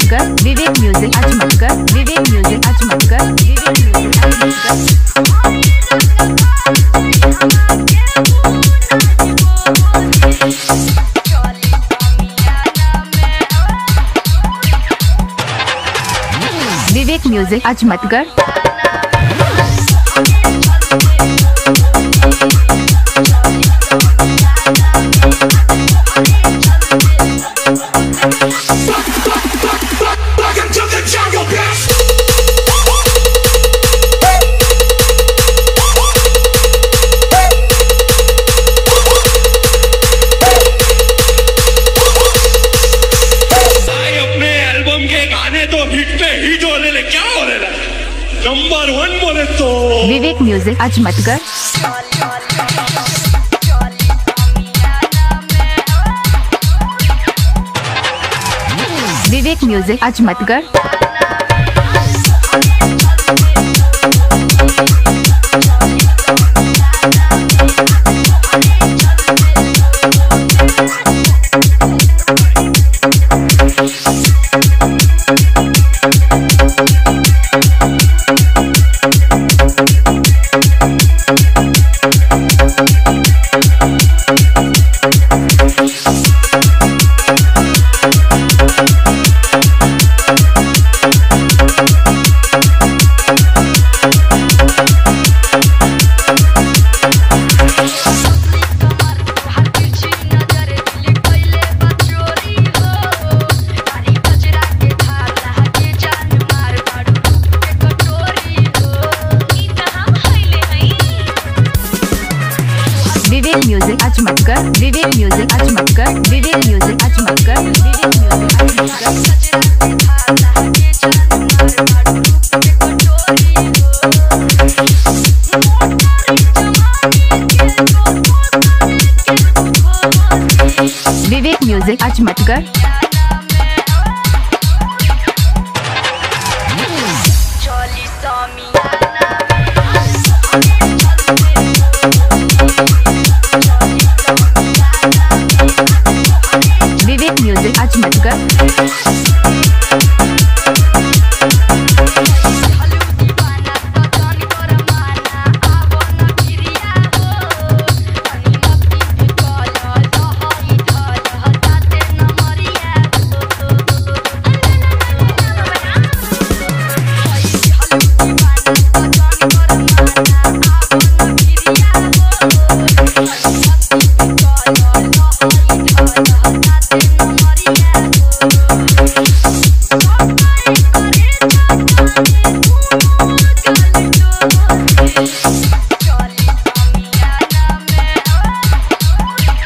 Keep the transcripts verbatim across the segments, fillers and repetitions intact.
कर विवेक म्यूजिक आज मत कर विवेक म्यूजिक आज मत कर विवेक म्यूजिक आज मत कर विवेक म्यूजिक आज मत कर नंबर वन बोले तो विवेक म्यूजिक आज मत कर विवेक म्यूजिक आज मत कर विवेक म्यूजिक आज मत कर विवेक म्यूजिक आज मत कर विवेक म्यूजिक आज मत कर विवेक म्यूजिक आज मत कर विवेक म्यूजिक आज मत कर विवेक म्यूजिक आज मत कर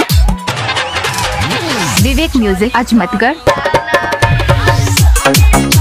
विवेक म्यूजिक आज मत कर